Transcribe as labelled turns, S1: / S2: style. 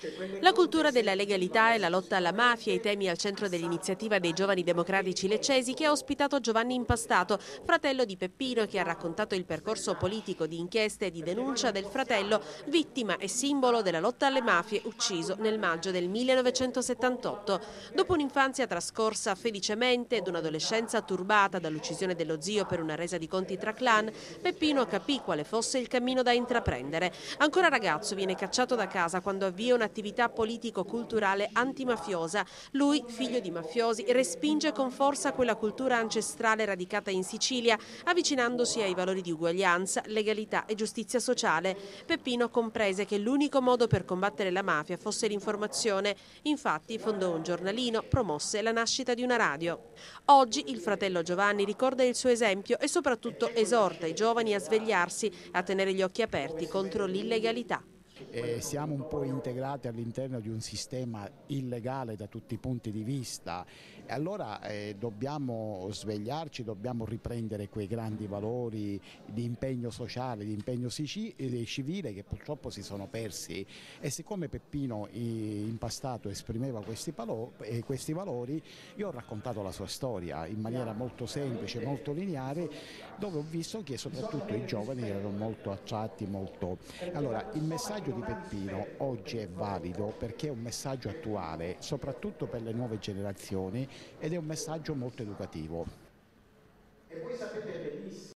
S1: La cultura della legalità e la lotta alla mafia, i temi al centro dell'iniziativa dei Giovani Democratici Leccesi, che ha ospitato Giovanni Impastato, fratello di Peppino, che ha raccontato il percorso politico di inchieste e di denuncia del fratello, vittima e simbolo della lotta alle mafie, ucciso nel maggio del 1978. Dopo un'infanzia trascorsa felicemente ed un'adolescenza turbata dall'uccisione dello zio per una resa di conti tra clan, Peppino capì quale fosse il cammino da intraprendere. Ancora ragazzo viene cacciato da casa quando avvia un'attività politico-culturale antimafiosa. Lui, figlio di mafiosi, respinge con forza quella cultura ancestrale radicata in Sicilia, avvicinandosi ai valori di uguaglianza, legalità e giustizia sociale. Peppino comprese che l'unico modo per combattere la mafia fosse l'informazione. Infatti fondò un giornalino, promosse la nascita di una radio. Oggi il fratello Giovanni ricorda il suo esempio e soprattutto esorta i giovani a svegliarsi, a tenere gli occhi aperti contro l'illegalità.
S2: Siamo un po' integrati all'interno di un sistema illegale da tutti i punti di vista e allora dobbiamo svegliarci, dobbiamo riprendere quei grandi valori di impegno sociale, di impegno civile che purtroppo si sono persi, e siccome Peppino Impastato esprimeva questi valori, io ho raccontato la sua storia in maniera molto semplice, molto lineare, dove ho visto che soprattutto i giovani erano molto attratti, molto... Allora, il messaggio di Peppino oggi è valido perché è un messaggio attuale, soprattutto per le nuove generazioni, ed è un messaggio molto educativo.